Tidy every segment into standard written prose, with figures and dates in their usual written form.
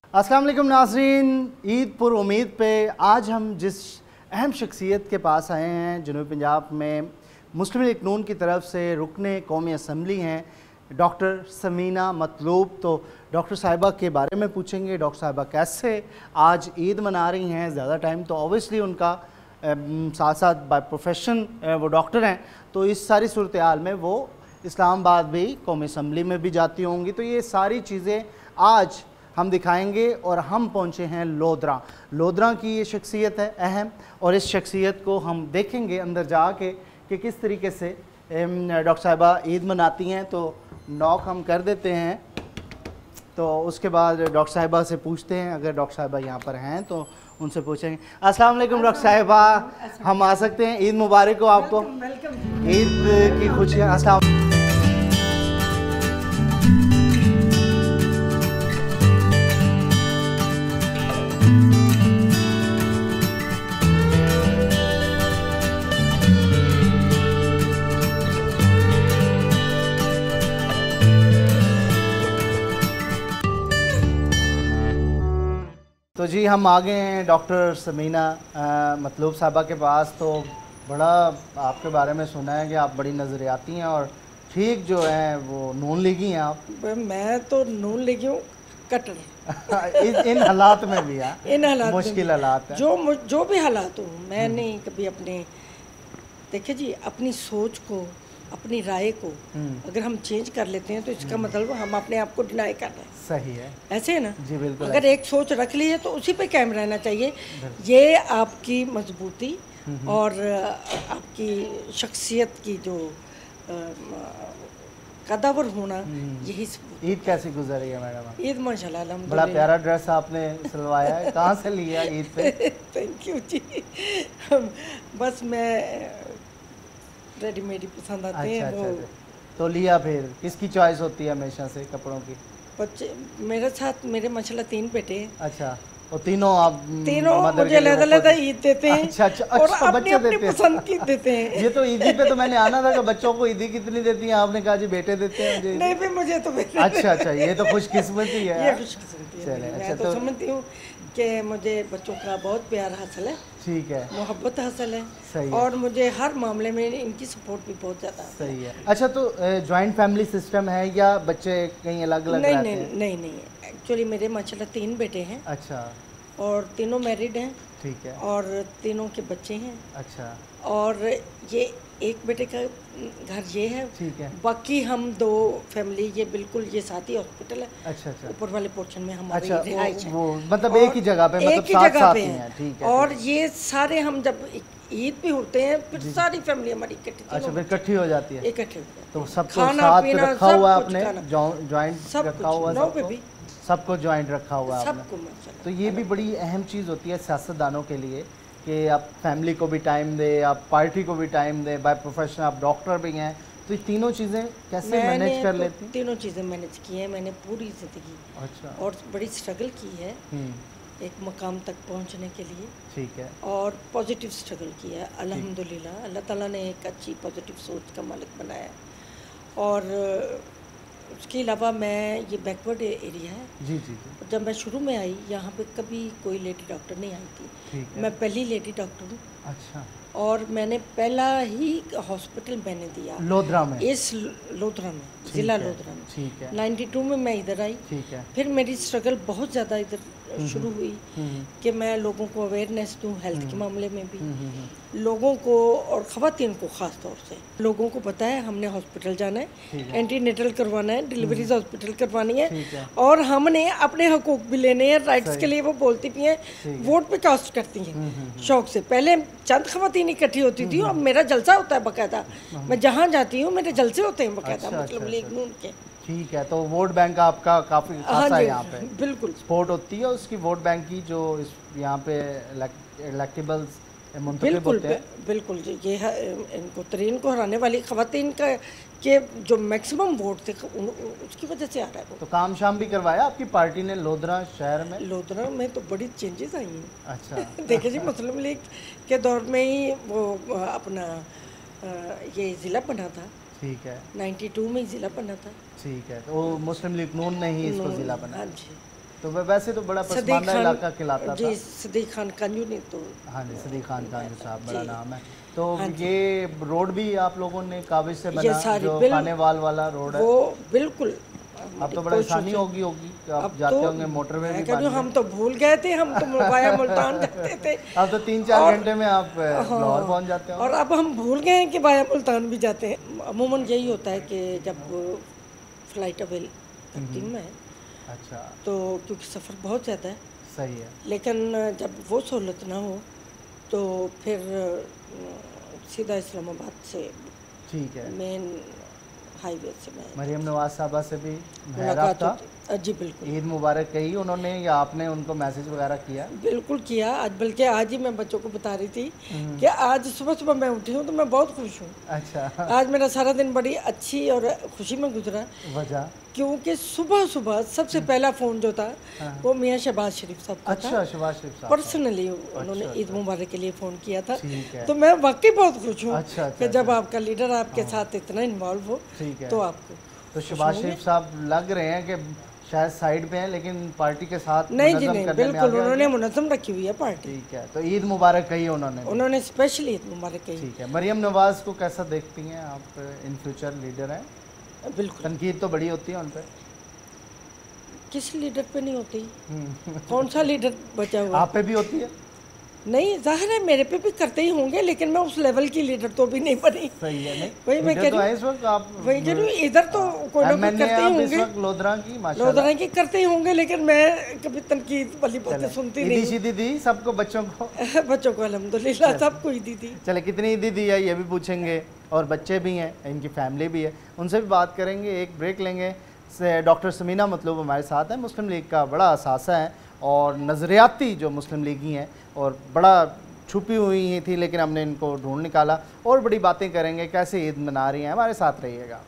अस्सलाम वालेकुम नाज़रीन, ईद पुर उम्मीद पे आज हम जिस अहम शख्सियत के पास आए हैं, जनूबी पंजाब में मुस्लिम लीग नून की तरफ से रुकने कौमी असम्बली हैं डॉक्टर समीना मतलूब। तो डॉक्टर साहिबा के बारे में पूछेंगे, डॉक्टर साहिबा कैसे आज ईद मना रही हैं। ज़्यादा टाइम तो ऑब्वियसली उनका साथ साथ बाय प्रोफेशन वो डॉक्टर हैं, तो इस सारी सूरत हाल में वो इस्लामाबाद भी कौमी असम्बली में भी जाती होंगी। तो ये सारी चीज़ें आज हम दिखाएंगे। और हम पहुंचे हैं लोधरा। लोधरा की ये शख्सियत है अहम, और इस शख्सियत को हम देखेंगे अंदर जाके कि किस तरीके से डॉक्टर साहिबा ईद मनाती हैं। तो नॉक हम कर देते हैं, तो उसके बाद डॉक्टर साहिबा से पूछते हैं, अगर डॉक्टर साहिबा यहाँ पर हैं तो उनसे पूछेंगे। अस्सलाम वालेकुम डॉक्टर साहिबा, हम आ सकते हैं? ईद मुबारक हो आपको। ईद की खुशियाँ। अस्सलाम। तो जी हम आ गए हैं डॉक्टर समीना मतलूब साहबा के पास। तो बड़ा आपके बारे में सुना है कि आप बड़ी नज़रियाती हैं और ठीक जो है वो नून लीगी हैं आप। मैं तो नून लीगी हूँ कट्टर। इन हालात में भी है, इन हालात मुश्किल हालात है, जो भी हालात हो, मैं नहीं कभी अपने, देखिए जी, अपनी सोच को, अपनी राय को अगर हम चेंज कर लेते हैं तो इसका मतलब हम अपने आप को डिनाई कर रहे हैं। सही है, ऐसे है ना जी बिल्कुल। अगर एक सोच रख ली है तो उसी पे कायम रहना चाहिए। ये आपकी मजबूती और आपकी शख्सियत की जो कदावर होना, यही ईद कैसी गुजरी है मैडम? ईद माशाल्लाह अल्हम्दुलिल्लाह। बड़ा प्यारा ड्रेस आपने सिलवाया है, कहाँ से लिया ईद पे? थैंक यू जी। बस मैं रेडीमेड ही पसंद आते हैं वो। तो लिया, फिर किसकी चॉइस होती है हमेशा से कपड़ों की? बच्चे मेरे साथ, मेरे माशाल्लाह 3 बेटे हैं। अच्छा, और तीनों आप मुझे अलग-अलग ईद देते हैं। अच्छा, और अपनी अपनी पसंद की देते हैं। ये तो ईदी पे तो मैंने आना था कि बच्चों को ईदी कितनी देती हैं, आपने कहा जी बेटे देते हैं मुझे। नहीं भी मुझे तो अच्छा, ये तो खुशकिस्मती है। ये खुशकिस्मती है। मैं तो समझती हूँ कि मुझे बच्चों का बहुत प्यार हासिल है, ठीक है, मोहब्बत हासिल है, सही है। और मुझे हर मामले में इनकी सपोर्ट भी बहुत ज़्यादा है। सही है। अच्छा, तो जॉइंट फैमिली सिस्टम है या बच्चे कहीं अलग अलग रहते हैं? नहीं, एक्चुअली मेरे माशाल्लाह 3 बेटे हैं। अच्छा, और तीनों मैरिड हैं, ठीक है, और तीनों के बच्चे हैं। अच्छा, और ये एक बेटे का घर ये है, ठीक है, बाकी हम 2 फैमिली, ये बिल्कुल ये साथ ही हॉस्पिटल है। अच्छा, ऊपर वाले पोर्शन में हमारी रिहाइश है, मतलब एक ही जगह पे, मतलब साथ पे हैं, ठीक है। और ये सारे हम जब ईद भी होते हैं फिर सारी फैमिली हमारी इकट्ठी, अच्छा, फिर इकट्ठी हो जाती है, इकट्ठी हो जाती है। तो सबको साथ पे रखा हुआ आपने, जॉइंट रखा हुआ सबको जॉइंट रखा हुआ है सबको। तो ये भी बड़ी अहम चीज़ होती है सियासतदानों के लिए कि आप फैमिली को भी टाइम दें, आप पार्टी को भी टाइम दें। बाय प्रोफेशन आप डॉक्टर भी हैं, तो ये तीनों चीज़ें कैसे मैनेज कर लेती हैं? तीनों चीज़ें मैनेज की हैं मैंने पूरी ज़िंदगी। अच्छा, और बड़ी स्ट्रगल की है एक मकाम तक पहुंचने के लिए, ठीक है, और पॉजिटिव स्ट्रगल की है अल्हम्दुलिल्लाह। अल्लाह ताला ने एक अच्छी पॉजिटिव सोच का मालिक बनाया है। और उसके अलावा मैं, ये बैकवर्ड एरिया है जी। जब मैं शुरू में आई यहाँ पे कभी कोई लेडी डॉक्टर नहीं आई थी, मैं पहली लेडी डॉक्टर हूँ। अच्छा, और मैंने पहला ही हॉस्पिटल मैंने दिया लोधरा में, इस लोधरा में, ज़िला लोधरा में, ठीक है। 92 में मैं इधर आई, ठीक है। फिर मेरी स्ट्रगल बहुत ज़्यादा इधर शुरू हुई कि मैं लोगों को अवेयरनेस दूँ हेल्थ के मामले में भी, लोगों को और ख़वातीन को ख़ास तौर से लोगों को पता है हमने हॉस्पिटल जाना है, एंटीनेटल करवाना है, डिलीवरीज हॉस्पिटल करवानी है, और हमने अपने हकूक़ भी लेने हैं, राइट्स के लिए वो बोलती भी हैं, वोट पे कास्ट करती हैं शौक से। पहले चंद ख़वातीन इकट्ठी होती थी, और मेरा जलसा होता है बाकायदा, मैं जहाँ जाती हूँ मेरे जलसे होते हैं बाकायदा, मतलब लीग नून के, ठीक है। तो वोट बैंक आपका काफ़ी खासा है यहाँ पे, बिल्कुल सपोर्ट होती है उसकी वोट बैंक की, जो इस यहाँ पे इलेक्टेबल्स मुंतखब होते हैं। बिल्कुल जी, ये है इनको तरीन को हराने वाली ख़वातीन का के जो मैक्सिमम वोट थे उसकी वजह से आ रहा है वो। तो काम शाम भी करवाया आपकी पार्टी ने लोधरा शहर में? लोधरा में तो बड़ी चेंजेस आई हैं। अच्छा देखिए जी, मुस्लिम लीग के दौर में ही वो अपना ये ज़िला बना था, ठीक है, 92 में ही ज़िला बना था, ठीक है। तो मुस्लिम लीग नून ने ही इसको ज़िला बनाया। हाँ जी, तो वैसे तो बड़ा पसमानदा इलाका कहलाता जी, सदीक खान कांजू ने तो, हाँ जी, सदीक खान कांजू साहब बड़ा नाम है। तो ये रोड भी आप लोगों ने काबिज से बना, जो खानेवाल वाला रोड है, वो बिल्कुल अब तो बड़ा आसानी होगी आप जाते होंगे मोटरवे भी बन गए। हम तो भूल गए थे, हम तो वाया मुल्तान जाते थे, अब तो 3-4 घंटे में आप लाहौर पहुंच जाते हो। और अब हम भूल गए हैं कि वाया मुल्तान भी जाते हैं। अमूमन यही होता है कि जब फ्लाइट अवेल करती हूँ मैं, अच्छा, तो क्योंकि सफ़र बहुत ज़्यादा है, सही है, लेकिन जब वो सहूलत ना हो तो फिर सीधा इस्लामाबाद से, ठीक है, मेन हाईवे से मैं मरियम नवाज साहबा से भी मुलाकात था। जी बिल्कुल। ईद मुबारक कही उन्होंने या आपने उनको मैसेज वगैरह किया? बिल्कुल किया, आज बल्कि आज ही मैं बच्चों को बता रही थी कि आज सुबह सुबह मैं उठी हूँ तो मैं बहुत खुश हूँ। अच्छा, आज मेरा सारा दिन बड़ी अच्छी और खुशी में गुजरा। वजह? क्योंकि सुबह सुबह सबसे पहला फ़ोन जो था वो मियाँ शहबाज शरीफ साहब का था। अच्छा, शहबाज शरीफ साहब पर्सनली उन्होंने ईद मुबारक के लिए फ़ोन किया था, तो मैं वाकई बहुत खुश हूँ कि जब आपका लीडर आपके साथ इतना इन्वॉल्व हो तो आपको। तो शहबाज शरीफ साहब लग रहे हैं कि शायद साइड पे हैं, लेकिन पार्टी के साथ नहीं जी नहीं, बिल्कुल उन्होंने मुनज़्ज़म रखी हुई है पार्टी। ठीक है, तो ईद मुबारक कही उन्होंने स्पेशली ईद मुबारक कही। ठीक है, मरियम नवाज को कैसा देखती हैं आप? इन फ्यूचर लीडर हैं, बिल्कुल, तनकीद तो बड़ी होती है उन पर, किस लीडर पे नहीं होती? कौन सा लीडर बचा हुआ? आप पे भी होती है? नहीं, जाहिर है मेरे पे भी करते ही होंगे, लेकिन मैं उस लेवल की लीडर तो भी नहीं बनी। सही है, नहीं वही मैं कह रही हूँ, इस वक्त आप वही कह रही हूँ, इधर तो कोई ना कोई करते ही होंगे, लोधरा की करते ही होंगे, लेकिन मैं कभी तनकीद वाली बातें सुनती नहीं। ईदी दी सबको, बच्चों को अल्हम्दुलिल्लाह सबको ईदी दी। चले, कितनी ईदी दी है ये भी पूछेंगे, और बच्चे भी हैं, इनकी फैमिली भी है, उनसे भी बात करेंगे। एक ब्रेक लेंगे। डॉक्टर समीना मतलूब हमारे साथ हैं, मुस्लिम लीग का बड़ा असासा है और नज़रियाती जो मुस्लिम लीगी हैं, और बड़ा छुपी हुई ही थी, लेकिन हमने इनको ढूंढ निकाला, और बड़ी बातें करेंगे, कैसे ईद मना रही हैं। हमारे साथ रहिएगा।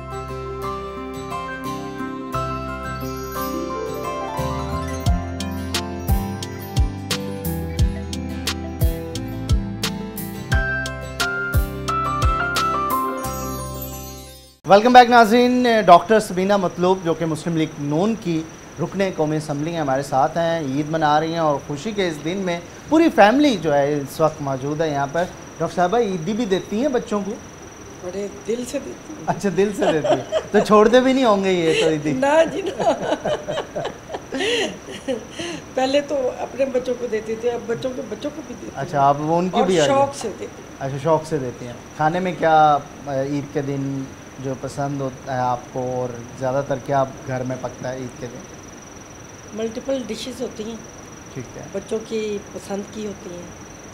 वेलकम बैक नाज़रीन। डॉक्टर सबीना मतलूब जो कि मुस्लिम लीग नून की रुकने कौमी असम्बली हैं, हमारे साथ हैं, ईद मना रही हैं, और खुशी के इस दिन में पूरी फैमिली जो है इस वक्त मौजूद है यहाँ पर। डॉक्टर साहबा ईदी भी देती हैं बच्चों को? बड़े दिल से देती हैं। अच्छा, दिल से देती हैं, तो छोड़ते भी नहीं होंगे ये तो ईदी? ना जी ना। पहले तो अपने बच्चों को देती थी, अब बच्चों को भी देती। अच्छा, आप वो उनकी भी शौक से देती? अच्छा, शौक से देती हैं। खाने में क्या ईद के दिन जो पसंद होता है आपको, और ज़्यादातर क्या घर में पकता है ईद के दिन? मल्टीपल डिशेस होती हैं, ठीक है, बच्चों की पसंद की होती हैं।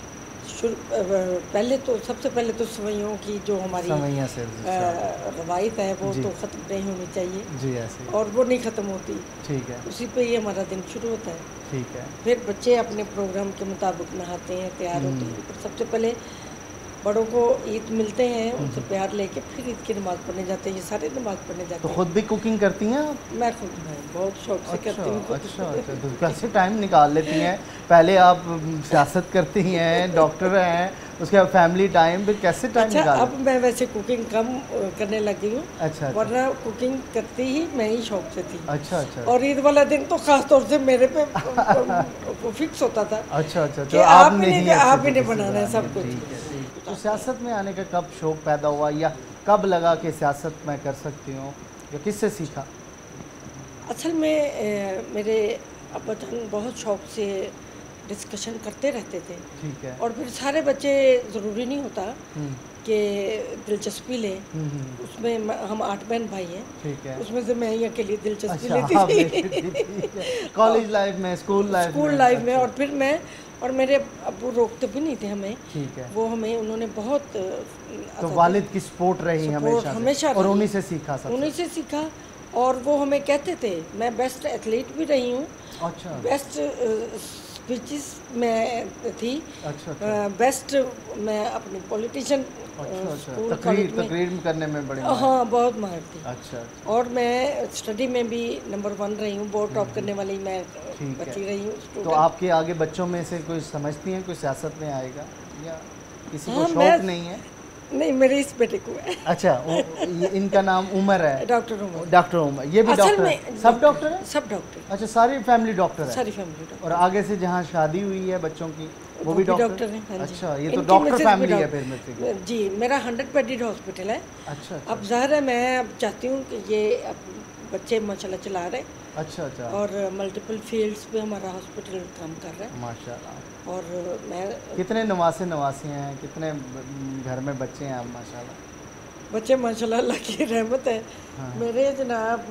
पहले तो सबसे पहले तो सवैयों की जो हमारी रवायत है वो तो ख़त्म नहीं होनी चाहिए जी, ऐसे, और वो नहीं ख़त्म होती, ठीक है, उसी पे ही हमारा दिन शुरू होता है, ठीक है। फिर बच्चे अपने प्रोग्राम के मुताबिक नहाते हैं, तैयार होते हैं। सबसे पहले बड़ों को ईद मिलते हैं, उनसे प्यार लेके फिर ईद की नमाज़ पढ़ने जाते हैं। ये सारे नमाज़ पढ़ने जाते हैं। तो खुद भी कुकिंग करती हैं? मैं खुद बहुत शौक से करती हूँ। अच्छा, तो कैसे टाइम निकाल लेती हैं? पहले आप सियासत करती हैं, डॉक्टर हैं, उसके बाद फैमिली टाइम, फिर कैसे टाइम निकाल? अब मैं वैसे कुकिंग कम करने लगी हूँ। अच्छा, वरना कुकिंग करती ही मैं ही शौक से थी। अच्छा अच्छा। और ईद वाला दिन तो खास तौर से मेरे पे फिक्स होता था। अच्छा अच्छा, तो आप ही ने बनाना है सब कुछ। तो सियासत में आने का कब शौक़ पैदा हुआ, या कब लगा कि सियासत मैं कर सकती हूँ, या किससे सीखा? असल में मेरे अब्बा जान बहुत शौक़ से डिस्कशन करते रहते थे, ठीक है, और फिर सारे बच्चे ज़रूरी नहीं होता कि दिलचस्पी ले, उसमें हम 8 बहन भाई हैं, ठीक है, उसमें से मैं ही अकेली दिलचस्पी लेती थी कॉलेज लाइफ में, स्कूल लाइफ में, और फिर मैं और मेरे अब्बू रोकते भी नहीं थे हमें, ठीक है, वो हमें उन्होंने बहुत, तो वालिद की सपोर्ट रही हमेशा, और उन्हीं से सीखा, और वो हमें कहते थे, मैं बेस्ट एथलीट भी रही हूँ, अच्छा, बेस्ट स्पीचेस में थी, अच्छा, बेस्ट मैं अपनी पॉलिटिशियन, तकरीर करने में बड़ी, हाँ, बहुत माहिर थी, अच्छा, और मैं स्टडी में भी नंबर 1 रही हूँ, बोर्ड टॉप करने वाली मैं बची रही हूँ। तो आपके आगे बच्चों में से कोई समझती हैं कोई सियासत में आएगा, या किसी को शौक नहीं है? नहीं, मेरे इस बेटे को है। अच्छा, इनका नाम उमर है? डॉक्टर उमर। डॉक्टर उमर, ये भी डॉक्टर है? सब डॉक्टर है? सब डॉक्टर। अच्छा, सारी फैमिली डॉक्टर है? सारी फैमिली डॉक्टर। और आगे से जहाँ शादी हुई है बच्चों की वो भी डॉक्टर है? हाँ जी। अच्छा, ये तो डॉक्टर फैमिली है फिर मेरे जी। मेरा 100 बेडेड हॉस्पिटल है। अच्छा। अब ज़ाहिर है मैं अब चाहती हूँ कि ये बच्चे माशाल्लाह चला रहे। अच्छा। और मल्टीपल फील्ड्स पे हमारा हॉस्पिटल काम कर रहा है माशाल्लाह। और मैं कितने नवासी हैं, कितने घर में बच्चे हैं आप? माशाल्लाह बच्चे माशाल्लाह अल्लाह की रहमत है। हाँ। मेरे जनाब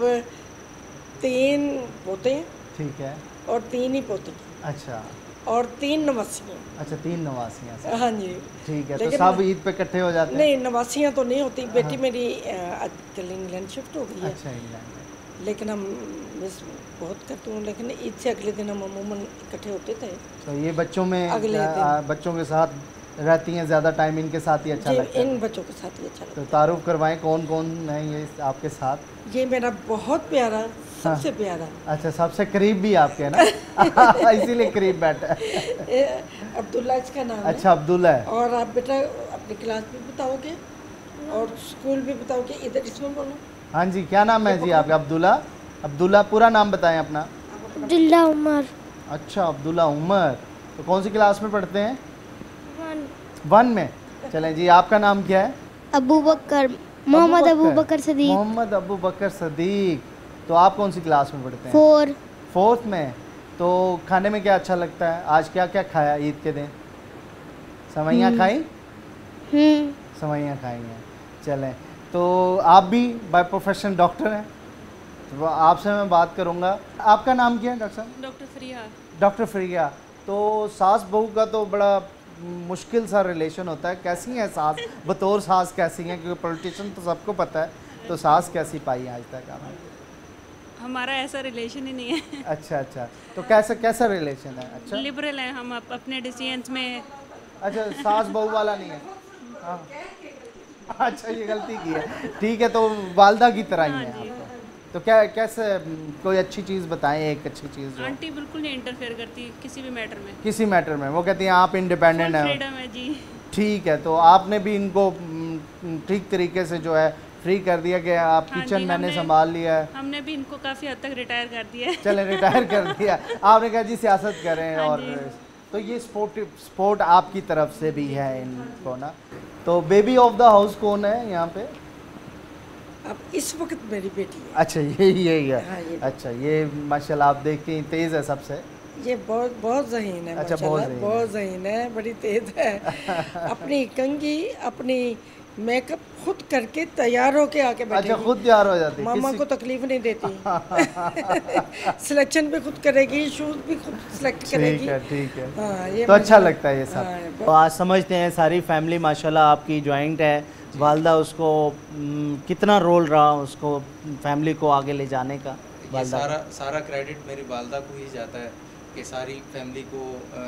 3 पोते हैं। ठीक है। और 3 ही पोते। अच्छा। और 3 नवासियाँ। अच्छा, 3 नवासियाँ। हाँ जी। ठीक है, तो सब ईद पे इकट्ठे हो जाते हैं? नहीं, नवासियाँ तो नहीं होती। बेटी मेरी आजकल इंग्लैंड शिफ्ट हो गई है। अच्छा, इंग्लैंड। लेकिन हम मिस बहुत करते हूँ, लेकिन ईद से अगले दिन हम अमूमन इकट्ठे होते थे। तो ये बच्चों में बच्चों के साथ रहती हैं ज़्यादा टाइम, इनके साथ ही अच्छा लगता है? इन बच्चों के साथ ही अच्छा लगता है। तो तारुफ करवाएं, कौन कौन है ये आपके साथ? ये मेरा बहुत प्यारा, सबसे प्यारा। अच्छा, सबसे करीब भी आपके है ना? इसीलिए करीब बैठा है। अब्दुल्ला इसका नाम है। अच्छा, अब्दुल्ला है। और आप बेटा अपनी क्लास भी बताओगे और स्कूल भी बताओगे? इधर इसमें बोलो। हाँ जी, क्या नाम है जी आपका? अब्दुल्ला पूरा नाम बताएं अपना। अब्दुल्ला उमर। अच्छा, अब्दुल्ला उमर। तो कौन सी क्लास में पढ़ते हैं? 1 में। चलें जी, आपका नाम क्या है? अबू बकर, मोहम्मद अबू बकर सदीक। मोहम्मद अबू बकर सदीक। तो आप कौन सी क्लास में पढ़ते हैं? 4th में। तो खाने में क्या अच्छा लगता है? आज क्या क्या खाया ईद के दिन? सेवइयाँ खाई? सेवइयाँ खाई हैं। चलें, तो आप भी बाय प्रोफेशन डॉक्टर हैं, तो आपसे मैं बात करूंगा। आपका नाम क्या है डॉक्टर साहब? डॉक्टर फरिया। डॉक्टर फरिया। तो सास बहू का तो बड़ा मुश्किल सा रिलेशन होता है, कैसी हैं सास? बतौर सास कैसी हैं? क्योंकि पॉलिटिशियन तो सबको पता है, तो सास कैसी पाई आज तक आपने? हमारा ऐसा रिलेशन ही नहीं है। अच्छा, तो कैसा रिलेशन है? अच्छा, लिबरल है हम अपने डिसीजंस में। अच्छा, सास बहू वाला नहीं है? हाँ। अच्छा, ये गलती की है। ठीक है, तो वालदा की तरह ही है आपको। तो कैसे कोई अच्छी चीज़ बताएं, एक अच्छी चीज़? आंटी बिल्कुल नहीं इंटरफेयर करती किसी भी मैटर में। किसी मैटर में? वो कहती हैं आप इंडिपेंडेंट हैं। फ्रीडम है जी। ठीक है, तो आपने भी इनको ठीक तरीके से जो है फ्री कर दिया कि आप किचन मैंने संभाल लिया है? हमने भी इनको काफ़ी हद तक रिटायर कर दिया है। चले, रिटायर कर दिया। आपने कहा जी सियासत करें। और तो ये सपोर्ट आपकी तरफ से भी है इनको ना? तो बेबी ऑफ द हाउस कौन है यहाँ पे? अब इस वक्त मेरी बेटी है। अच्छा, यही है। हाँ, अच्छा, ये माशाल्लाह आप देखती हैं तेज़ है सबसे। ये बहुत ज़हीन है। अच्छा, बहुत ज़हीन है, बड़ी तेज़ है। अपनी कंघी, अपनी मेकअप खुद करके तैयार होके आके बैठेगी। अच्छा, खुद तैयार हो जाती है? मामा को तकलीफ नहीं देती। सिलेक्शन भी खुद करेगी, शूज भी खुद सिलेक्ट करेगी। ठीक है। हाँ, ये तो अच्छा लगता है ये सब। हाँ, तो आज समझते हैं सारी फैमिली माशाल्लाह आपकी जॉइंट है। वालदा उसको कितना रोल रहा उसको फैमिली को आगे ले जाने का? सारा क्रेडिट मेरी वालदा को ही जाता है कि सारी फैमिली को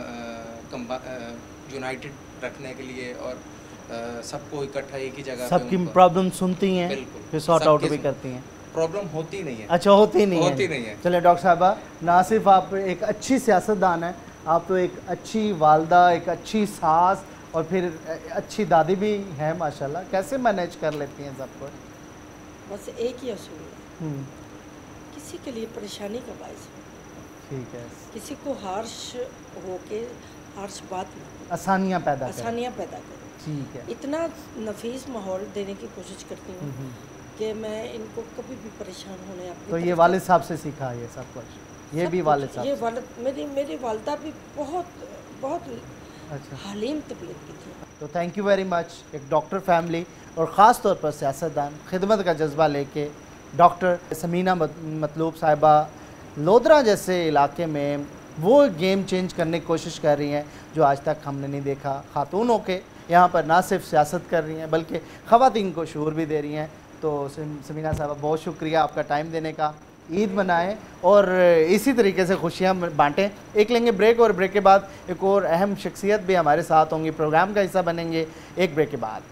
यूनाइटेड रखने के लिए और सबको इकट्ठा एक ही जगह, सबकी प्रॉब्लम सुनती हैं, फिर सॉर्ट आउट भी करती हैं। प्रॉब्लम होती नहीं है। अच्छा, होती नहीं है। चलिए डॉक्टर साहबा, ना सिर्फ आप एक अच्छी सियासतदान हैं, आप तो एक अच्छी वालदा, एक अच्छी सास और फिर अच्छी दादी भी हैं माशाल्लाह। कैसे मैनेज कर लेती हैं सब कुछ? बस एक ही असूल है, किसी के लिए परेशानी का बायस हो। ठीक है। किसी को हार्श होके हार्श बात आसानियाँ पैदा करें। ठीक है। इतना नफीस माहौल देने की कोशिश करती हूँ कि मैं इनको कभी भी परेशान होने तो ये वालिद साहब से सीखा ये सब कुछ? ये भी वालिद साहब? ये मेरी वालदा भी बहुत अच्छा हलीम तबीयत की थी। तो थैंक यू वेरी मच। एक डॉक्टर फैमिली और ख़ास तौर पर सियासतदान खिदमत का जज्बा लेके डॉक्टर समीना मतलूब साहिबा लोधरा जैसे इलाके में वो गेम चेंज करने की कोशिश कर रही हैं जो आज तक हमने नहीं देखा। खातून होके यहाँ पर ना सिर्फ सियासत कर रही हैं बल्कि ख़वातीन को शूर भी दे रही हैं। तो समीना साहबा बहुत शुक्रिया आपका टाइम देने का। ईद मनाएं और इसी तरीके से खुशियाँ बांटें। एक लेंगे ब्रेक और ब्रेक के बाद एक और अहम शख्सियत भी हमारे साथ होंगी, प्रोग्राम का हिस्सा बनेंगे एक ब्रेक के बाद।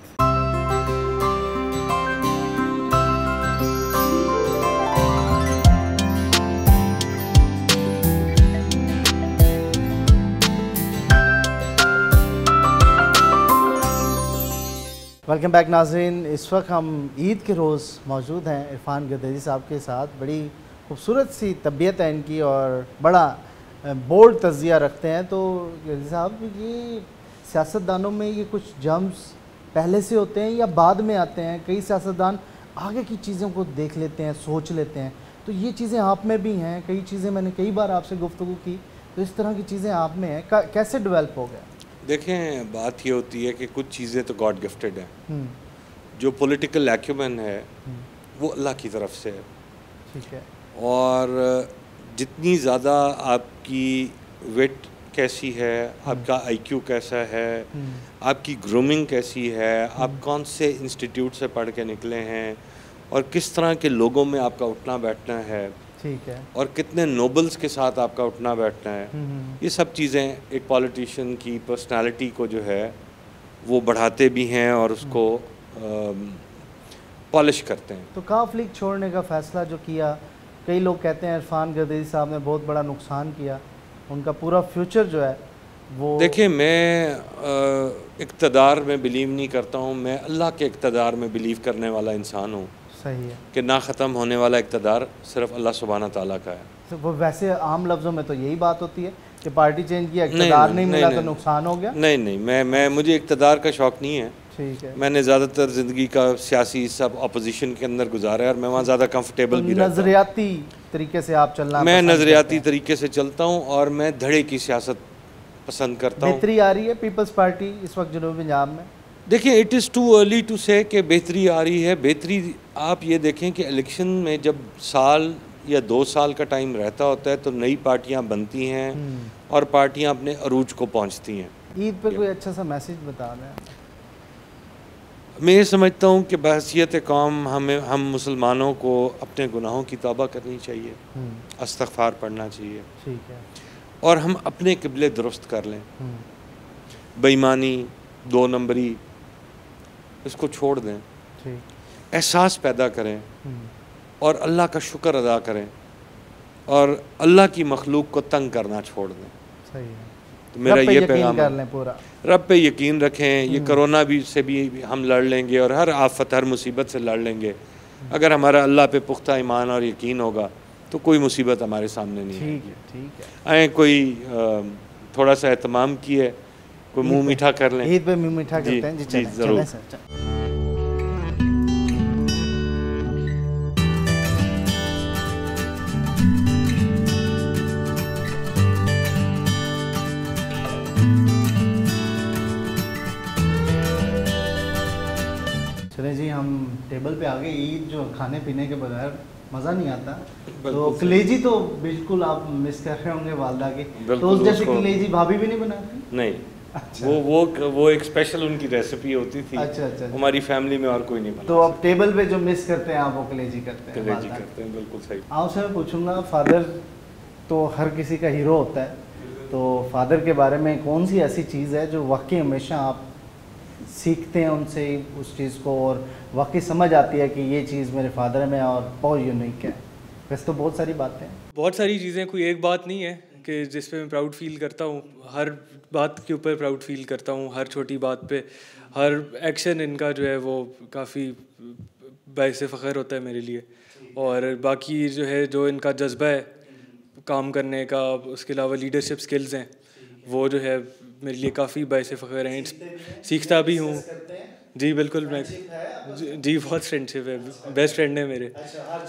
वेलकम बैक नाज़रीन। इस वक्त हम ईद के रोज़ मौजूद हैं इरफान गर्दैजी साहब के साथ। बड़ी खूबसूरत सी तबीयत है इनकी और बड़ा बोल्ड तज़िया रखते हैं। तो गर्दैजी साहब, ये सियासतदानों में ये कुछ जम्स पहले से होते हैं या बाद में आते हैं? कई सियासतदान आगे की चीज़ों को देख लेते हैं, सोच लेते हैं, तो ये चीज़ें आप में भी हैं। कई चीज़ें मैंने कई बार आपसे गुफ्तगू की, तो इस तरह की चीज़ें आप में हैं। कैसे डेवलप हो गया? देखें, बात ये होती है कि कुछ चीज़ें तो गॉड गिफ्टेड हैं। जो पॉलिटिकल एक्यूमेन है वो अल्लाह की तरफ से है। ठीक है। और जितनी ज़्यादा आपकी विट कैसी है, आपका आईक्यू कैसा है, आपकी ग्रूमिंग कैसी है, आप कौन से इंस्टीट्यूट से पढ़ के निकले हैं और किस तरह के लोगों में आपका उठना बैठना है, ठीक है, और कितने नोबल्स के साथ आपका उठना बैठना है, ये सब चीज़ें एक पॉलिटिशियन की पर्सनालिटी को जो है वो बढ़ाते भी हैं और उसको पॉलिश करते हैं। तो काफ लीग छोड़ने का फ़ैसला जो किया, कई लोग कहते हैं इरफान गर्दैजी साहब ने बहुत बड़ा नुकसान किया, उनका पूरा फ्यूचर जो है वो। देखिए, मैं इक़्तिदार में बिलीव नहीं करता हूँ, मैं अल्लाह के इक़्तिदार में बिलीव करने वाला इंसान हूँ। सही है कि ना ख़त्म होने वाला इक़्तिदार सिर्फ अल्लाह सुब्हाना ताला का है। तो वो वैसे आम लफ्ज़ों में तो यही बात होती है कि पार्टी चेंज किया, इक़्तिदार नहीं मिला तो नुकसान हो गया। नहीं, मैं मुझे इक़्तिदार का शौक़ नहीं है। ठीक है। मैंने ज़्यादातर ज़िंदगी का सियासी सब अपोजिशन के अंदर गुजारा है और मैं वहाँ ज़्यादा कंफर्टेबल भी रहता हूँ। नज़रियाती तरीके से आप चलना? मैं नज़रियाती तरीके से चलता हूँ और मैं धड़े की सियासत पसंद करता हूँ। बेहतरी आ रही है पीपल्स पार्टी इस वक्त जनूबी पंजाब में? देखिए, it is too early to say कि बेहतरी आ रही है। बेहतरी आप ये देखें कि इलेक्शन में जब साल या 2 साल का टाइम रहता होता है तो नई पार्टियां बनती हैं और पार्टियां अपने अरूज को पहुंचती हैं। ईद पर कोई अच्छा सा मैसेज बता दें। मैं ये समझता हूँ कि बहसियत कौम हम मुसलमानों को अपने गुनाहों की तौबा करनी चाहिए, इस्तिग़फ़ार पढ़ना चाहिए। ठीक है। और हम अपने क़िबले दुरुस्त कर लें, बेईमानी, 2 नंबरी, इसको छोड़ दें, एहसास पैदा करें और अल्लाह का शुक्र अदा करें और अल्लाह की मखलूक को तंग करना छोड़ दें। सही है। तो मेरा ये पैगाम कर लें पूरा, रब पे यकीन रखें। ये कोरोना से भी हम लड़ लेंगे और हर आफत, हर मुसीबत से लड़ लेंगे। अगर हमारा अल्लाह पे पुख्ता ईमान और यकीन होगा तो कोई मुसीबत हमारे सामने नहीं है। ठीक है। आए कोई थोड़ा सा एहतमाम किए, कोई मुँह मीठा कर लें। ईद पे मुँह मीठा करते हैं जी, ज़रूर। चले जी, हम टेबल पे आ गए। ईद जो खाने पीने के बगैर मज़ा नहीं आता। तो कलेजी तो बिल्कुल आप मिस कर रहे होंगे वालदा की। तो उस जैसे कलेजी भाभी भी नहीं बनाती? नहीं। अच्छा। वो एक स्पेशल उनकी रेसिपी होती थी। अच्छा। हमारी फैमिली में और कोई नहीं बनाता। तो अब टेबल पे जो मिस करते हैं आप वो कलेजी करते हैं? कलेजी करते हैं, बिल्कुल सही। आपसे मैं पूछूंगा, फादर तो हर किसी का हीरो होता है, तो फादर के बारे में कौन सी ऐसी चीज़ है जो वाकई हमेशा आप सीखते हैं उनसे उस चीज़ को और वाकई समझ आती है कि ये चीज़ मेरे फादर में और बहुत यूनिक है? वैसे तो बहुत सारी बातें हैं, बहुत सारी चीज़ें, कोई एक बात नहीं है कि जिस पे मैं प्राउड फील करता हूँ। हर बात के ऊपर प्राउड फील करता हूँ, हर छोटी बात पे, हर एक्शन इनका जो है वो काफ़ी बाइस फ़ख्र होता है मेरे लिए। और बाकी जो है, जो इनका जज्बा है काम करने का, उसके अलावा लीडरशिप स्किल्स हैं, वो जो है मेरे लिए काफ़ी बाइस फ़ख्र हैं। सीखता भी हूँ जी, बिल्कुल। मैं जी बहुत फ्रेंडशिप है, बेस्ट फ्रेंड है मेरे।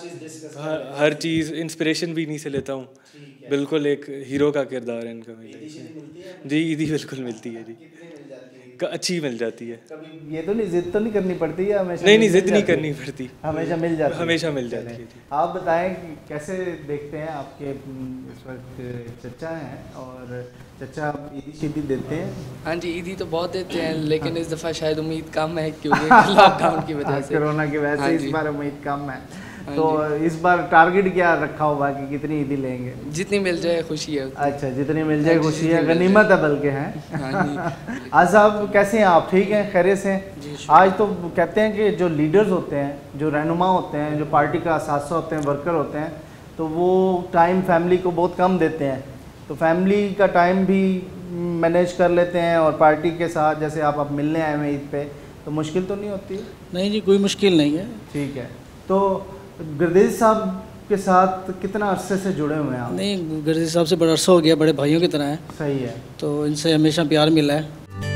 हर चीज़ इंस्पिरेशन भी इन्हीं से लेता हूँ। बिल्कुल एक हीरो का किरदार है इनका मेरे। जी, ईदी बिल्कुल मिलती है जी, अच्छी मिल जाती है। कभी ये तो नहीं, जिद तो नहीं करनी पड़ती है? हमेशा नहीं, जिद नहीं करनी पड़ती, हमेशा मिल जाती है। हमेशा मिल जाती है। आप बताएं कि कैसे देखते हैं, आपके इस वक्त चचा हैं और चचा ईदी शीदी देते हैं? हाँ जी, ईदी तो बहुत देते हैं, लेकिन इस दफ़ा शायद उम्मीद कम है क्योंकि लॉकडाउन की वजह से, कोरोना की वजह से इस बार उम्मीद कम है। तो इस बार टारगेट क्या रखा हुआ कि कितनी ईदी लेंगे? जितनी मिल जाए खुशी है। अच्छा, जितनी मिल जाए खुशी है, गनीमत है बल्कि हैं। आज साहब कैसे हैं आप? ठीक हैं, खैरियत से हैं? आज तो कहते हैं कि जो लीडर्स होते हैं, जो रहनुमा होते हैं, जो पार्टी का असासा होते हैं, वर्कर होते हैं, तो वो टाइम फैमिली को बहुत कम देते हैं। तो फैमिली का टाइम भी मैनेज कर लेते हैं और पार्टी के साथ, जैसे आप मिलने आए हैं ईद पे, तो मुश्किल तो नहीं होती? नहीं जी, कोई मुश्किल नहीं है। ठीक है। तो गर्देजी साहब के साथ कितना अरसे से जुड़े हुए हैं आप? नहीं, गर्देजी साहब से बड़ा अरसा हो गया, बड़े भाइयों की तरह हैं। सही है। तो इनसे हमेशा प्यार मिला है।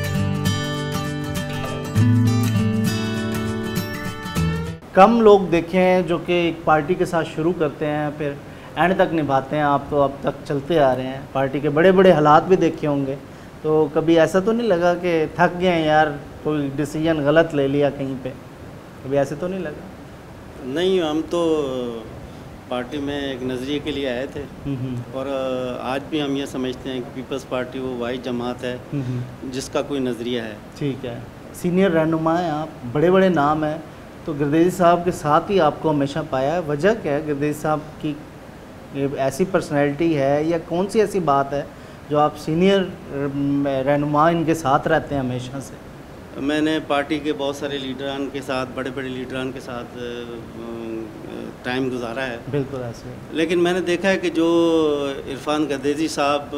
कम लोग देखे हैं जो कि एक पार्टी के साथ शुरू करते हैं फिर एंड तक निभाते हैं। आप तो अब तक चलते आ रहे हैं, पार्टी के बड़े बड़े हालात भी देखे होंगे, तो कभी ऐसा तो नहीं लगा कि थक गए हैं यार, कोई डिसीजन गलत ले लिया कहीं पे, कभी ऐसे तो नहीं लगा? नहीं, हम तो पार्टी में एक नज़रिए के लिए आए थे और आज भी हम ये समझते हैं कि पीपल्स पार्टी वो वाहिद जमात है जिसका कोई नज़रिया है। ठीक है। सीनियर रहनुमा हैं आप, बड़े बड़े नाम हैं, तो गर्देजी साहब के साथ ही आपको हमेशा पाया है। वजह क्या है? गर्देजी साहब की ऐसी पर्सनैलिटी है या कौन सी ऐसी बात है जो आप सीनियर रहनुमा इनके साथ रहते हैं हमेशा से? मैंने पार्टी के बहुत सारे लीडरान के साथ, बड़े बड़े लीडरान के साथ टाइम गुजारा है। बिल्कुल ऐसे। लेकिन मैंने देखा है कि जो इरफान गर्देजी साहब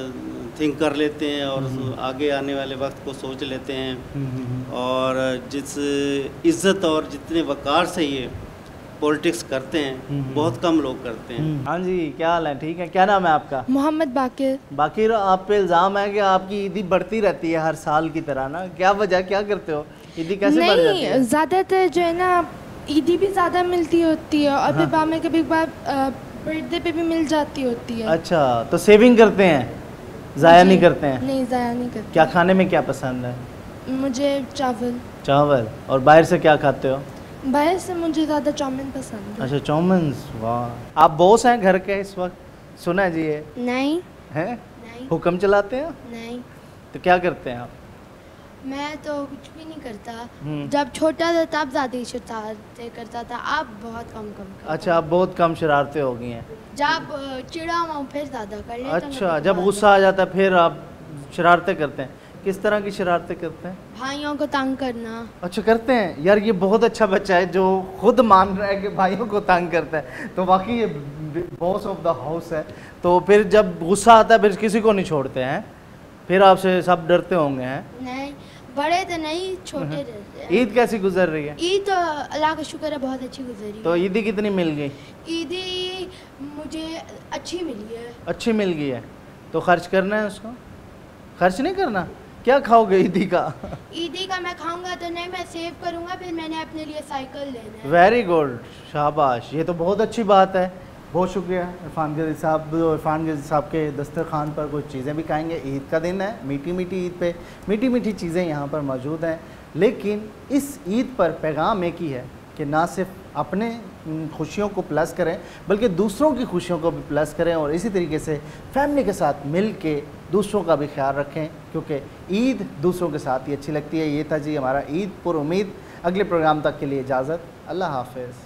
थिंक कर लेते हैं और आगे आने वाले वक्त को सोच लेते हैं और जिस इज़्ज़त और जितने वक़ार से ये पॉलिटिक्स करते हैं बहुत कम लोग करते हैं। हाँ जी, क्या हाल है? ठीक है। क्या नाम है आपका? मोहम्मद बाकिर। बाकिर, आप पे इल्ज़ाम है कि आपकी ईदी बढ़ती रहती है हर साल की तरह ना, क्या वजह, क्या करते हो? ईदी कैसे बढ़ जाती है? ज़्यादातर जो है ना ईदी भी ज़्यादा मिलती होती है और फिर में कभी बार बर्थडे पे भी मिल जाती होती है। अच्छा, तो सेविंग करते हैं, ज़ाया नहीं करते हैं? नहीं, ज़ाया नहीं करते। क्या खाने में क्या पसंद है? मुझे चावल। चावल। और बाहर से क्या खाते हो? बाहर से मुझे ज़्यादा चाउमीन पसंद है। अच्छा, चाउमीन। वाह। आप बॉस हैं घर के इस वक्त, सुना है जी ये? नहीं। हैं? नहीं। हुक्म चलाते हैं? नहीं। तो क्या करते हैं आप? मैं तो कुछ भी नहीं करता। जब छोटा था तब ज़्यादा शरारतें करता था, अब बहुत कम करता। अच्छा, आप बहुत कम शरारतें हो गई हैं। जब चिड़ा हुआ फिर ज़्यादा कर लेता। अच्छा, जब गुस्सा आ जाता है फिर आप शरारतें करते हैं। किस तरह की शरारतें करते हैं? भाइयों को तंग करना। अच्छा, करते हैं? यार ये बहुत अच्छा बच्चा है जो खुद मान रहा है कि भाइयों को तंग करता है, तो वाकई ये बॉस ऑफ द हाउस है। तो फिर जब गुस्सा आता है फिर किसी को नहीं छोड़ते हैं, फिर आपसे सब डरते होंगे हैं? नहीं, बड़े तो नहीं, छोटे रहते हैं। ईद कैसी गुजर रही है? ईद तो अल्लाह का शुक्र है बहुत अच्छी गुजरी। तो ईदी कितनी मिल गई? ईदी मुझे अच्छी मिली है। अच्छी मिल गई है तो खर्च करना है उसको? खर्च नहीं करना? क्या खाओगे ईदी का? ईदी का मैं खाऊंगा तो नहीं, मैं सेव करूंगा, फिर मैंने अपने लिए साइकिल लेना है। वेरी गुड, शाबाश, ये तो बहुत अच्छी बात है। बहुत शुक्रिया इरफान गर्देजी साहब। इरफान गर्देजी साहब के दस्तरखान पर कुछ चीज़ें भी खाएंगे। ईद का दिन है, मीठी मीठी ईद पे मीठी मीठी चीज़ें यहाँ पर मौजूद हैं। लेकिन इस ईद पर पैगाम एक ही है कि ना सिर्फ अपने खुशियों को प्लस करें बल्कि दूसरों की खुशियों को भी प्लस करें और इसी तरीके से फैमिली के साथ मिल के दूसरों का भी ख्याल रखें, क्योंकि ईद दूसरों के साथ ही अच्छी लगती है। ये था जी हमारा ईद पर उम्मीद। अगले प्रोग्राम तक के लिए इजाज़त, अल्लाह हाफिज़।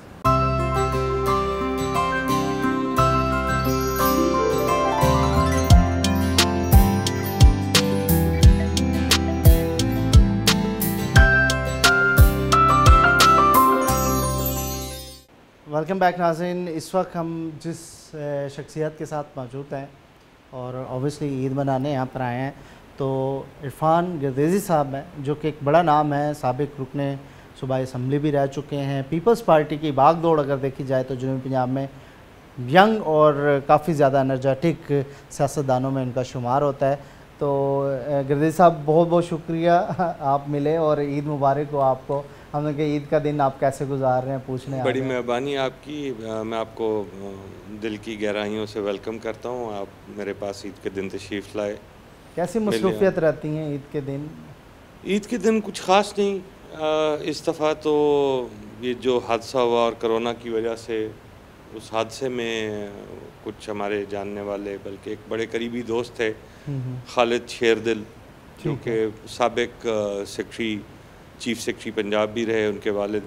वेलकम बैक नाज़रीन। इस वक्त हम जिस शख्सियत के साथ मौजूद हैं और ऑब्वियसली ईद मनाने यहाँ पर आए हैं, तो इरफान गर्देजी साहब हैं जो कि एक बड़ा नाम है, साबिक रुकने सूबाई असम्बली भी रह चुके हैं। पीपल्स पार्टी की भाग दौड़ अगर देखी जाए तो जनूबी पंजाब में यंग और काफ़ी ज़्यादा एनर्जेटिक सियासतदानों में उनका शुमार होता है। तो गर्देजी साहब बहुत बहुत शुक्रिया, आप मिले और ईद मुबारक हो आपको। हमने कहा ईद का दिन आप कैसे गुजार रहे हैं पूछने। बड़ी मेहरबानी आपकी, मैं आपको दिल की गहराइयों से वेलकम करता हूँ। आप मेरे पास ईद के दिन तशरीफ़ लाए। कैसी मसरूफियत रहती हैं ईद के दिन? ईद के दिन कुछ ख़ास नहीं। इस दफ़ा तो ये जो हादसा हुआ और कोरोना की वजह से उस हादसे में कुछ हमारे जानने वाले बल्कि एक बड़े करीबी दोस्त थे खालिद शेरदिल, जो कि साबिक सेक्रेटरी चीफ सेक्रेटरी पंजाब भी रहे। उनके वालिद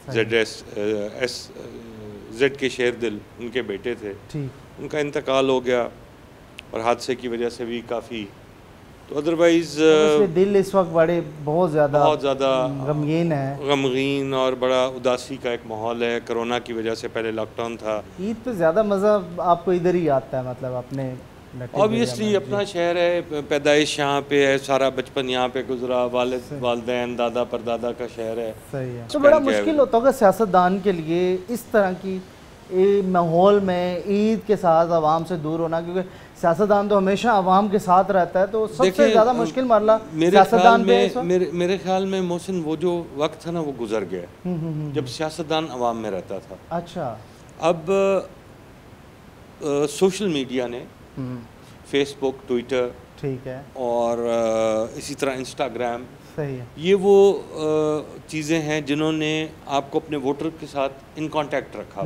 जेड के शेरदिल उनके बेटे थे, उनका इंतकाल हो गया और हादसे की वजह से भी काफ़ी। तो अदरवाइज़ दिल इस वक्त बहुत ज़्यादा गमगीन और बड़ा उदासी का एक माहौल है। कोरोना की वजह से पहले लॉकडाउन था। ईद पे ज़्यादा मज़ा आपको इधर ही आता है, मतलब अपने ऑब्वियसली अपना शहर है, पैदाइश यहाँ पे है, सारा बचपन यहाँ पे गुजरा, वालिदैन दादा परदादा का शहर है। सही है। तो बड़ा मुश्किल होता होगा सियासतदान के लिए इस तरह की माहौल में ईद के साथ आवाम से दूर होना, क्योंकि सियासतदान तो हमेशा आवाम के साथ रहता है, तो सबसे ज़्यादा मुश्किल मरला सियासतदान पे मेरे ख्याल में मोहसिन वो जो वक्त था ना वो गुजर गया जब सियासतदान आवाम में रहता था। अच्छा। अब सोशल मीडिया ने फेसबुक, ट्विटर, ठीक है, और इसी तरह इंस्टाग्राम, सही है, ये वो चीज़ें हैं जिन्होंने आपको अपने वोटर के साथ इन कांटेक्ट रखा,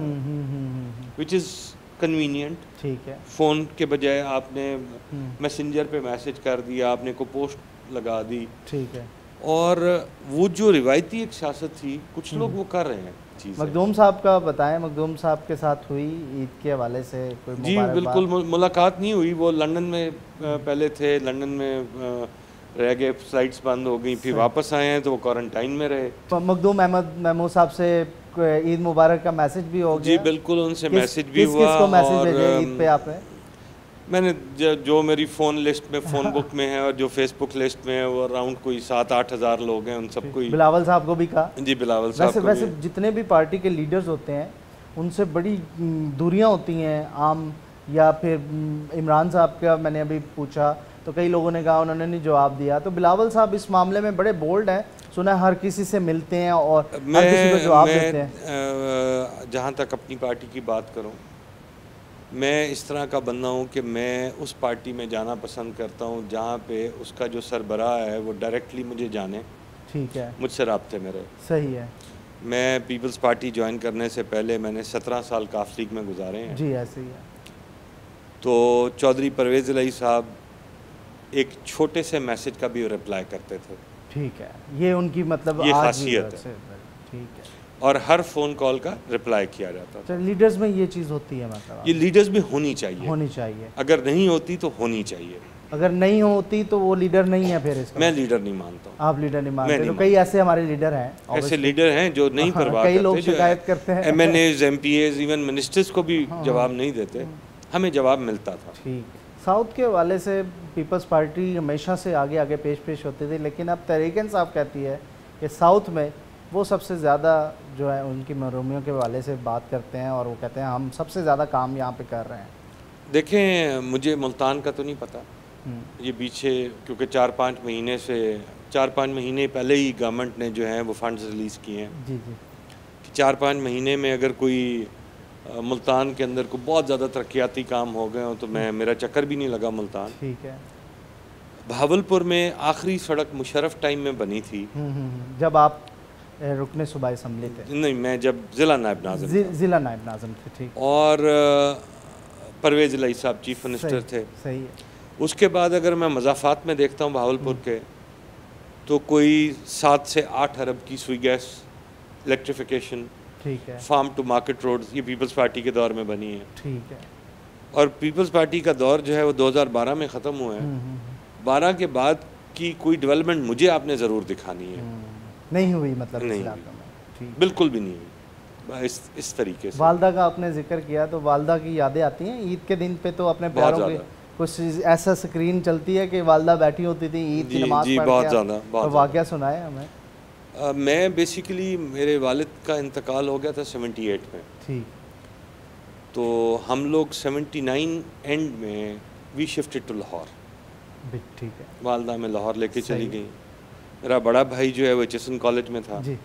विच इज़ कन्वीनियंट। ठीक है, फ़ोन के बजाय आपने मैसेंजर पे मैसेज कर दिया, आपने को पोस्ट लगा दी। ठीक है। और वो जो रिवायती एक सियासत थी कुछ लोग वो कर रहे हैं। मखदूम साहब का बताएं, मखदूम साहब के साथ हुई ईद के हवाले से कोई जी बिल्कुल मुलाकात नहीं हुई, वो लंदन में पहले थे, लंदन में रह गए, फ्लाइट्स बंद हो गई, फिर वापस आए हैं तो वो क्वारंटाइन में रहे। मखदूम अहमद महमूद साहब से ईद मुबारक का मैसेज भी हो गया? जी बिल्कुल, उनसे मैसेज भी हुआ। किसको मैसेज भेजे ईद पे आपने? मैंने जो मेरी फ़ोन लिस्ट में, फ़ोन बुक में है और जो फेसबुक लिस्ट में है, वो अराउंड कोई 7-8 हज़ार लोग हैं, उन सबको ही। बिलावल साहब को भी कहा? जी बिलावल साहब। वैसे जितने भी पार्टी के लीडर्स होते हैं उनसे बड़ी दूरियां होती हैं आम, या फिर इमरान साहब का मैंने अभी पूछा तो कई लोगों ने कहा, उन्होंने नहीं जवाब दिया। तो बिलावल साहब इस मामले में बड़े बोल्ड हैं, सुना हर किसी से मिलते हैं और हर किसी को जवाब देते हैं। जहाँ तक अपनी पार्टी की बात करूँ, मैं इस तरह का बंदा हूँ कि मैं उस पार्टी में जाना पसंद करता हूँ जहाँ पे उसका जो सरबराह है वो डायरेक्टली मुझे जाने, ठीक है, मुझसे राब्ते में रहे। सही है। मैं पीपल्स पार्टी ज्वाइन करने से पहले मैंने 17 साल काफ लीग में गुजारे हैं। जी ऐसे ही है। तो चौधरी परवेज़ इलाही साहब एक छोटे से मैसेज का भी रिप्लाई करते थे। ठीक है, ये उनकी मतलब ये खासियत है। ठीक है। और हर फ़ोन कॉल का रिप्लाई किया जाता था। लीडर्स में ये चीज़ होती है, मतलब ये लीडर्स में होनी चाहिए। होनी चाहिए। अगर नहीं होती तो होनी चाहिए। अगर नहीं होती तो वो लीडर नहीं है फिर इसका। मैं लीडर नहीं मानता हूँ। आप लीडर नहीं मानते? तो कई ऐसे हमारे लीडर हैं, ऐसे लीडर हैं जो नहीं परवाह करते, कई लोग शिकायत करते हैं, MNAs, MPAs, इवन मिनिस्टर्स को भी जवाब नहीं देते, हमें जवाब मिलता था। ठीक। साउथ के हवाले से पीपल्स पार्टी हमेशा से आगे आगे पेश होती थी, लेकिन अब तहरीक इंसाफ कहती है कि साउथ में वो सबसे ज़्यादा जो है उनकी महरूमियों के हवाले से बात करते हैं और वो कहते हैं हम सबसे ज़्यादा काम यहाँ पे कर रहे हैं। देखें, मुझे मुल्तान का तो नहीं पता, ये पीछे क्योंकि 4-5 महीने पहले ही गवर्नमेंट ने जो है वो फंड्स रिलीज़ किए हैं। जी जी। 4-5 महीने में अगर कोई मुल्तान के अंदर को बहुत ज़्यादा तरक्याती काम हो गए हो तो मेरा चक्कर भी नहीं लगा मुल्तान। ठीक है। भावलपुर में आखिरी सड़क मुशर्रफ टाइम में बनी थी जब आप रुकने सूबाई असम्बली थे? नहीं, मैं जब ज़िला नायब नाज़िम थे। ठीक। और परवेज़ इलाही साहब चीफ मिनिस्टर थे। सही है। उसके बाद अगर मैं मज़ाफ़ात में देखता हूँ भावलपुर के, तो कोई 7 से 8 अरब की सुई गैस इलेक्ट्रिफिकेशन, ठीक है, फार्म टू मार्केट रोड, ये पीपल्स पार्टी के दौर में बनी है। ठीक है। और पीपल्स पार्टी का दौर जो है वो 2012 में ख़त्म हुआ है। 12 के बाद की कोई डेवलपमेंट मुझे आपने ज़रूर दिखानी है। नहीं हुई, मतलब नहीं हुई, बिल्कुल भी नहीं हुई। इस तरीके से वालदा का आपने जिक्र किया, तो वालदा की यादें आती हैं ईद के दिन पे? तो अपने प्यारों के कुछ ऐसा स्क्रीन चलती है कि वालदा बैठी होती थी ईद की नमाज पढ़ के? बहुत ज़्यादा। तो वाक़या सुनाए हमें। मैं बेसिकली मेरे वालिद का इंतकाल हो गया था 78 में। ठीक। तो हम लोग 79 एंड में वी शिफ्टेड टू लाहौर। ठीक है। वालदा में लाहौर लेके चली गई। मेरा बड़ा भाई जो है वो एचएसएन कॉलेज में था जी,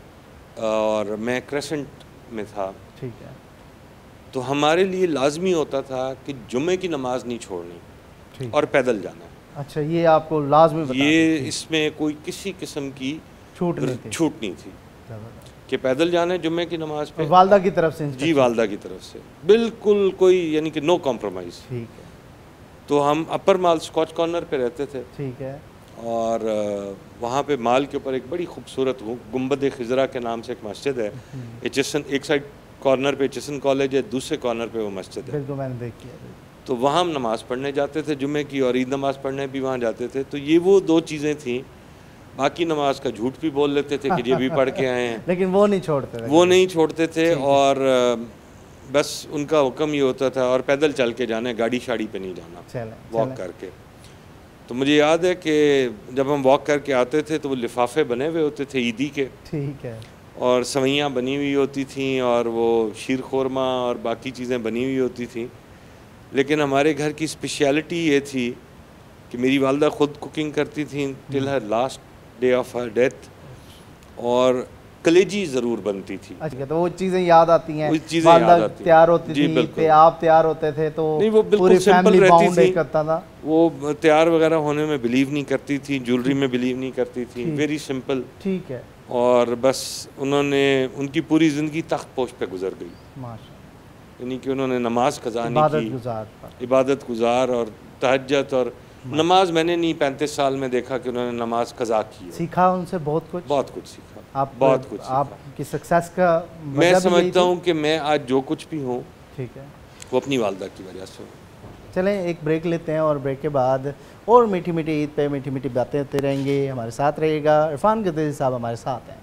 और मैं क्रेसेंट में था। ठीक है। तो हमारे लिए लाजमी होता था कि जुम्मे की नमाज नहीं छोड़नी और पैदल जाना। अच्छा, ये आपको लाजमी बता? ये इसमें कोई किसी किस्म की छूट नहीं थी कि पैदल जाना है जुम्मे की नमाज पे। वालदा की तरफ से? जी, वालदा की तरफ से बिल्कुल कोई, यानी कि नो कॉम्प्रोमाइज़। ठीक है। तो हम अपर माल स्कॉच कॉर्नर पे रहते थे। ठीक है। और वहाँ पे माल के ऊपर एक बड़ी खूबसूरत गुंबद खिजरा के नाम से एक मस्जिद है। एचएसएन एक साइड कॉर्नर पे एचएसएन कॉलेज है, दूसरे कॉर्नर पे वो मस्जिद है। बिल्कुल, मैंने देखी है। तो वहाँ हम नमाज़ पढ़ने जाते थे जुम्मे की, और ईद नमाज़ पढ़ने भी वहाँ जाते थे। तो ये वो 2 चीज़ें थी। बाकी नमाज का झूठ भी बोल लेते थे कि ये भी पढ़ के आए हैं, लेकिन वो नहीं छोड़ते थे। वो नहीं छोड़ते थे। और बस उनका हुक्म ये होता था, और पैदल चल के जाना है, गाड़ी शाड़ी पे नहीं जाना, वॉक करके। तो मुझे याद है कि जब हम वॉक करके आते थे तो वो लिफाफे बने हुए होते थे ईदी के, ठीक है, और सवैयाँ बनी हुई होती थी, और वो शीर खोरमा और बाकी चीज़ें बनी हुई होती थी। लेकिन हमारे घर की स्पेशलिटी ये थी कि मेरी वालदा ख़ुद कुकिंग करती थी till her last day of her death, और कलेजी ज़रूर बनती थी। अच्छा, तो वो चीज़ें याद आती हैं, चीज़ें याद आती तैयार होती थी, पे आप तैयार होते थे, तो नहीं वो बिल्कुल सिंपल रहती थी, करता था। वो तैयार वगैरह होने में बिलीव नहीं करती थी, ज्वेलरी में बिलीव नहीं करती थी, वेरी सिंपल। ठीक है। और बस उन्होंने, उनकी पूरी ज़िंदगी तख्त पोश पे गुजर गई, यानी कि उन्होंने नमाज कज़ा नहीं की, इबादत गुजार और तहज्जुद, और नमाज मैंने नहीं 35 साल में देखा कि उन्होंने नमाज कज़ा की। सीखा उनसे बहुत कुछ सीखा, आप बहुत कुछ आपकी सक्सेस का मैं समझता हूँ कि मैं आज जो कुछ भी हूँ, ठीक है, वो अपनी वालदा की वजह से। चलें एक ब्रेक लेते हैं, और ब्रेक के बाद और मीठी मीठी ईद पे मीठी मीठी बातें होते रहेंगे। हमारे साथ रहिएगा, इरफान गद्दारी साहब हमारे साथ हैं।